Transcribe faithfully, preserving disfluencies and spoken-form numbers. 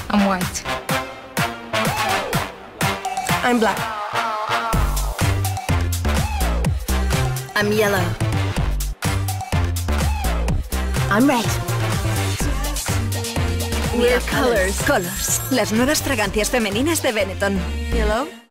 I'm white. I'm black. I'm yellow. I'm red. We're colors. Colors. Las nuevas fragancias femeninas de Benetton. Yellow.